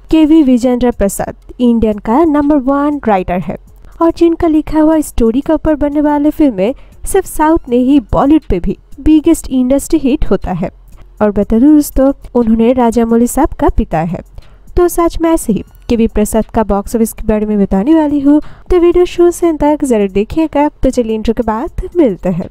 केवी Vijendra Prasad Indian का number 1 writer है और जिनका लिखा हुआ स्टोरी के ऊपर बनने वाले फिल्में सिर्फ साउथ में ही बॉलीवुड पे भी बिगेस्ट इंडस्ट्री हिट होता है। और बता दूं दोस्तों, उन्होंने राजामौली साहब का पिता है। तो सच में ऐसे ही केवी प्रसाद का बॉक्स ऑफिस के बारे में बताने वाली हूँ, तो वीडियो शुरू से अंत तक जरूर देखिएगा। तो चलिए इंट्रो के बाद मिलते हैं।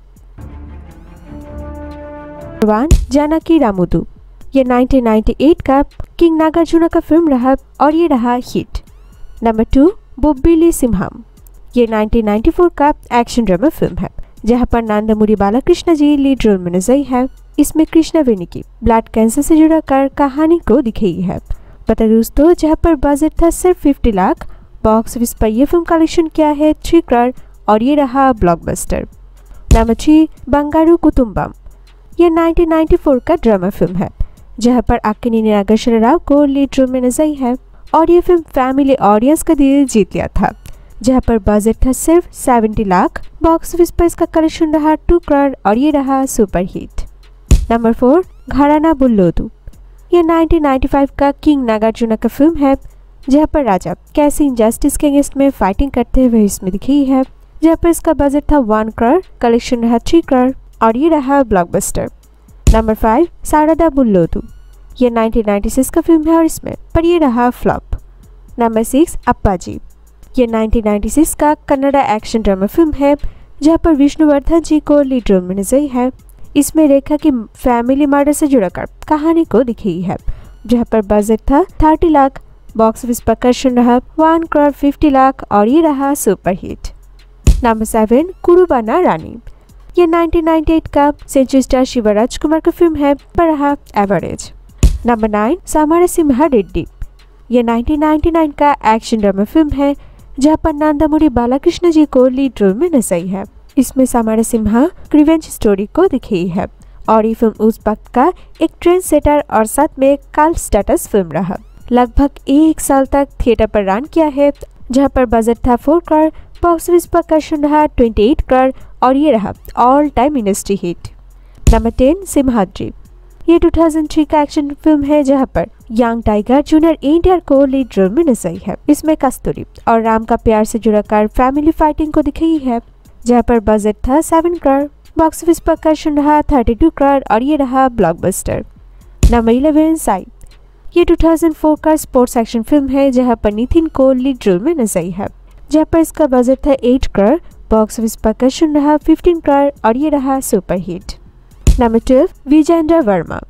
1 जानकी रामुदु, ये 1998 का किंग नागार्जुन का फिल्म रहा और ये रहा हिट। नंबर 2 बोब्बिली सिम्हम, ये 1994 का एक्शन ड्रामा फिल्म है जहां पर नंदमूरी बालाकृष्ण जी लीड रोल में नजर है। इसमें कृष्णा वेनी की ब्लड कैंसर से जुड़कर कहानी को दिखाई है। बता दोस्तों, जहां पर बजट था सिर्फ 50 लाख, बॉक्स ऑफिस पर यह फिल्म कलेक्शन किया है 3 करोड़ और ये रहा ब्लॉकबस्टर। नंबर 3 बंगारू कुटुंबम, ये 1994 का ड्रामा फिल्म है जहां पर अक्किनेनी नागेश्वर राव को लीड रोल में नजर है और ये फिल्म फैमिली ऑडियंस का दिल जीत लिया था। जहां पर बजट था सिर्फ 70 लाख, बॉक्स ऑफिस पर इसका कलेक्शन रहा 2 करोड़ और ये रहा सुपर हिट। नंबर 4 घराना बुल्लोदू, ये 1995 का किंग नागार्जुन का फिल्म है जहां पर राजा कैसे इनजस्टिस के अगेंस्ट में फाइटिंग करते हुए इसमें दिखी है। जहां पर इसका बजट था 1 करोड़, कलेक्शन रहा 3 करोड़ और ये रहा ब्लॉकबस्टर। नंबर 5 सारदा बुल्लोदू, ये 1996 का फिल्म है और इसमें पर ये रहा फ्लॉप। नंबर 6 अप्पाजी, ये 1996 का कन्नड़ा एक्शन ड्रामा फिल्म है जहां पर विष्णुवर्धन जी को लीड रोल में नजर है। इसमें रेखा की फैमिली मर्डर से जुड़कर कहानी को दिखाई है। जहां पर बजट था 30 लाख, बॉक्स ऑफिस पर कलेक्शन रहा 1 करोड़ 50 लाख और ये रहा super hit. Number 7 Kurubana Rani, ये 1998 का सेंचुरी स्टार शिवराज कुमार का फिल्म है पर रहा एवरेज। नंबर 9 समरसिम्हा रेड्डी, ये 1999 का एक्शन ड्रामा फिल्म है जहां पर नंदमूरी बालाकृष्ण जी को लीड रोल में नजर है। इसमें समरसिम्हा रिवेंज स्टोरी को दिखाई है और ये फिल्म उस वक्त का एक ट्रेंड सेटर और साथ में कल्ट स्टेटस फिल्म रहा। लगभग 1 साल तक थिएटर पर रन किया है जहां पर बजट था 4 करोड़, बॉक्स ऑफिस पर कलेक्शन रहा 28 करोड़ और ये रहा all time industry hit. Number 10 Simhadri, ये 2003 का एक्शन फिल्म है जहां पर यंग टाइगर जूनियर एनटीआर को लीड रोल में नजर है। इसमें कस्तूरी और राम का प्यार से जुड़कर फैमिली फाइटिंग को दिखाई है। जहां पर बजट था 7 करोड़, बॉक्स ऑफिस पर कलेक्शन रहा 32 करोड़ और ये रहा ब्लॉकबस्टर। नंबर 11 साई, ये 2004 का स्पोर्ट्स एक्शन फिल्म है जहां पर नितिन को लीड रोल में नजर है। जहां पर इसका बजट था 8 करोड़, बॉक्स ऑफिस पर कलेक्शन रहा 15 करोड़ और ये रहा super hit. Number 12 Vijendra Varma,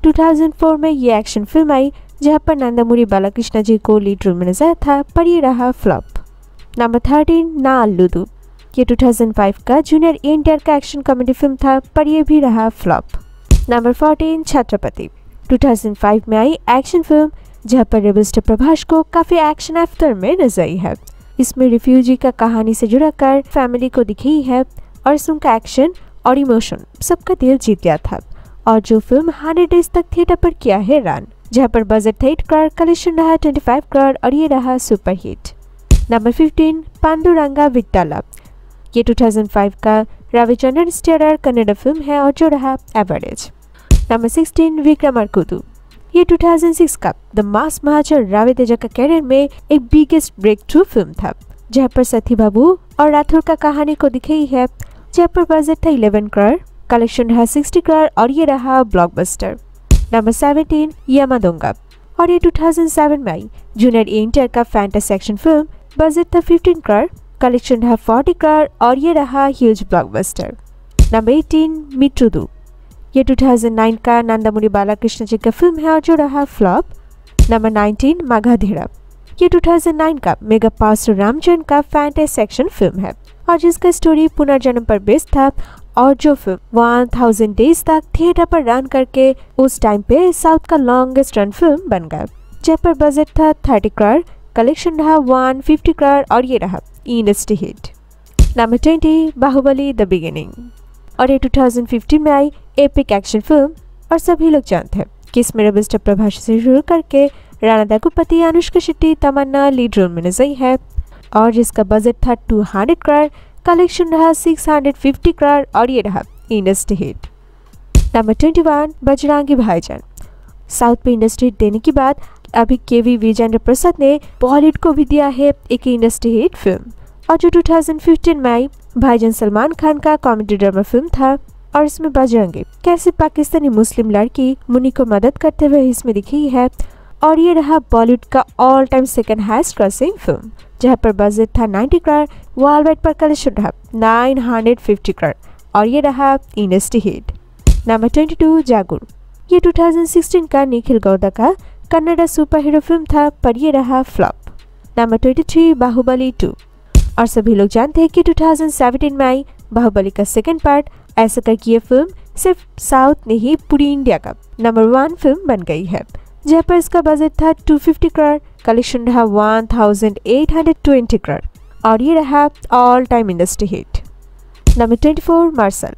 2004 में ये एक्शन फिल्म आई जहां पर नंदमूरी बालाकृष्ण जी को लीड रोल में नजर था पर ये रहा फ्लॉप। नंबर 13 ना अल्लूदू, ये 2005 का जूनियर एनटीआर का एक्शन कॉमेडी फिल्म था पर ये भी रहा फ्लॉप। नंबर 14 छत्रपति, 2005 में आई एक्शन फिल्म जहां पर रेबल स्टार प्रभास को काफी एक्शन एक्टर में नजर है। इसमें रिफ्यूजी का कहानी से जुड़कर फैमिली को दिखाई है और इसमें का एक्शन और इमोशन सबका दिल जीत गया था और जो फिल्म 100 डेज तक थिएटर पर किया है रन, जहां पर बजट था 8 करोड़, कलेक्शन रहा 25 करोड़ और ये रहा super hit. Number 15 Panduranga Vittala, ये 2005 का रविचंद्रन स्टारर कन्नड़ फिल्म है और जो रहा एवरेज। नंबर 16 विक्रमार्कुडु, ये 2006 का द मास महाचर रवि तेजा का कैरियर में एक बिगेस्ट ब्रेक थ्रू फिल्म था जहां पर सती बाबू और राठौर का कहानी को दिखाई है। जहां पर बजट था 11 करोड़, कलेक्शन रहा 60 करोड़ और ये रहा ब्लॉकबस्टर। नंबर 17 यामादोंगा, और ये 2007 में आई जूनियर एनटीआर का फैंटेसी एक्शन फिल्म, बजट था 15 करोड़, कलेक्शन रहा 40 करोड़ और ये रहा ह्यूज ब्लॉकबस्टर। नंबर 18 मित्रुदु, ये 2009 का नंदमूरी बालाकृष्ण जी का फिल्म है और जो रहा फ्लॉप। नंबर 19 माघाधीरा, ये 2009 का मेगा पास्टर रामचंद्र का फैंटेसी एक्शन फिल्म है और जिसका स्टोरी पुनर्जन्म पर बेस्ड था और जो फिल्म 1000 डेज तक थिएटर पर रन करके उस टाइम पे साउथ का लॉन्गेस्ट रन फिल्म बन गया। जहाँ पर बजट था 30 करोड़, कलेक्शन रहा 150 करोड़ और ये रहा industry hit. Number 20 Baahubali the beginning, और ये 2015 में आई एपिक एक्शन फिल्म और सभी लोग जानते हैं कि इसमें रेबल स्टार प्रभास से शुरू करके राणा दग्गुपति, अनुष्का शेट्टी, तमन्ना लीड रोल में नजर है और जिसका बजट था 200 करोड़, कलेक्शन रहा 650 करोड़ और ये रहा इंडस्ट्री हिट। नंबर 21 बजरंगी भाईजान, साउथ पे इंडस्ट्री देने के बाद अभी केवी विजेंद्र प्रसाद ने बॉलीवुड को भी दिया है एक इंडस्ट्री हिट फिल्म। और जो 2015 में आई भाईजान सलमान खान का कॉमेडी ड्रामा फिल्म था और इसमें बजरंगी कैसे पाकिस्तानी मुस्लिम लड़की मुन्नी को मदद करते हुए इसमें दिखी है। और ये रहा बॉलीवुड का all time second highest crossing film, जहां पर बजट था 90 करोड़, वर्ल्ड वाइड पर कलेक्शन रहा 950 करोड़ और ये रहा इंडस्ट्री हिट। नंबर 22 जागुर। ये 2016 का निखिल गौदा का कन्नड़ा सुपर हीरो फिल्म था पर ये रहा फ्लॉप। नंबर 23 बाहुबली 2। और सभी लोग जानते हैं कि 2017 में आई बाहुबली का सेकंड पार्ट, ऐसा करके ये फिल्म सिर्फ साउथ नहीं पूरी इंडिया का नंबर 1 फिल्म बन गई है, जहाँ पर इसका बजट था 250 करोड़, कलेक्शन रहा 1820 करोड़ और ये रहा all time industry hit. Number 24 Mersal.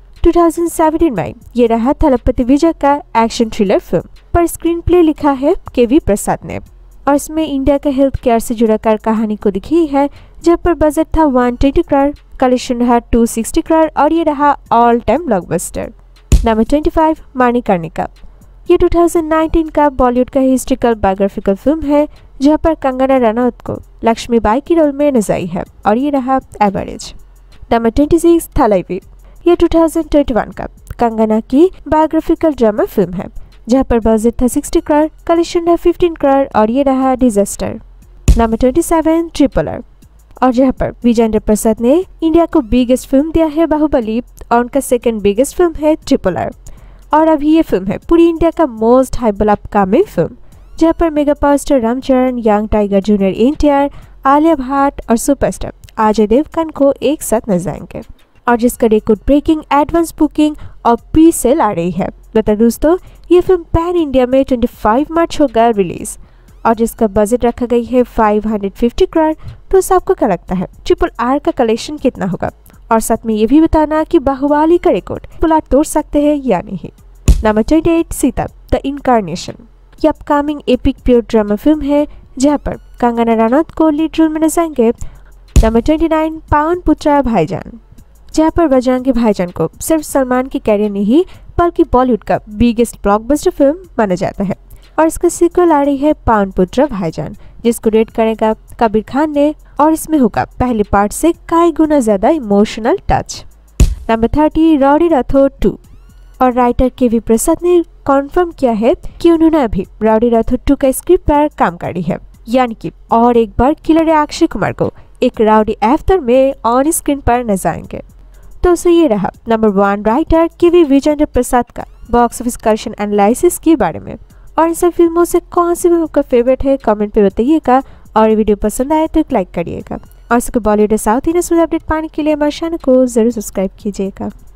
2017 में ये रहा थलपति विजय का एक्शन थ्रिलर फिल्म, पर स्क्रीन प्ले लिखा है केवी प्रसाद ने और इसमें इंडिया के हेल्थ केयर से जुड़ा कर कहानी को दिखी है, जहाँ पर बजट था 120 करोड़, कलेक्शन रहा 260 करोड़ और ये रहा all time blockbuster. Number 25 Manikarnika. ये 2019 का बॉलीवुड का हिस्ट्रिकल बायोग्राफिकल फिल्म है, जहाँ पर कंगना रनौत को लक्ष्मीबाई की रोल में नजर आई है और ये रहा एवरेज। नंबर 26 थलाइवी। ये 2021 का कंगना की बायोग्राफिकल ड्रामा फिल्म है, जहाँ पर बजट था 60 करोड़, कलेक्शन रहा 15 करोड़ और ये रहा डिजास्टर। Number 27 triple R. और जहाँ पर विजेंद्र प्रसाद ने इंडिया को बिगेस्ट फिल्म दिया है बाहुबली और उनका सेकंड बिगेस्ट फिल्म है ट्रिपल आर। और अभी ये फिल्म है पूरी इंडिया का मोस्ट हाइबल अपकमिंग फिल्म, जहाँ पर mega power Ram Charan, young tiger junior NTR, Alia Bhatt और सुपरस्टार अजय देवगन को एक साथ नजर आएंगे और जिसका रिकॉर्ड ब्रेकिंग एडवांस बुकिंग और प्री सेल आ रही है। बता दोस्तों, ये फिल्म पैन इंडिया में 25 मार्च होगा रिलीज और जिसका बजट रखा गई है 550 करोड़। तो सबको क्या लगता है ट्रिपल आर का कलेक्शन कितना होगा? और साथ में ये भी बताना कि बाहुबली का रिकॉर्ड ट्रिपल आर तोड़ सकते हैं या नहीं। Number 28 Sita the incarnation. ये upcoming epic pure drama film है, जहाँ पर कंगना रनौत को लीड रोल में नजर आएंगे। नंबर 29 पावन पुत्रा भाईजान। जहाँ पर बजरंगी भाईजान को सिर्फ सलमान की कैरियर नहीं बल्कि बॉलीवुड का बिगेस्ट ब्लॉकबस्टर फिल्म माना जाता है और इसका सीक्वल आ रही है पावन पुत्रा भाईजान, जिसको रेट करेगा कबीर खान ने और इसमें होगा पहले पार्ट से कई गुना ज्यादा emotional touch. Number 30 Rowdy Rathore 2। और राइटर केवी प्रसाद ने कॉन्फर्म किया है कि उन्होंने अभी रॉडी राठौर 2 का स्क्रिप्ट पर काम करी है, यानी कि और एक बार किलर अक्षय कुमार को एक राउडी अवतार में ऑन स्क्रीन पर नजर आएंगे। तो ये रहा नंबर 1 राइटर केवी विजेंद्र प्रसाद का बॉक्स ऑफिस कलेक्शन एनालिसिस के बारे में। और इन सब फिल्मों से कौन सी फिल्म आपका फेवरेट है कमेंट पे बताइएगा और वीडियो पसंद आए तो एक लाइक करिएगा और बॉलीवुड साउथ इंडियन अपडेट पाने के लिए हमारे चैनल को जरूर सब्सक्राइब कीजिएगा।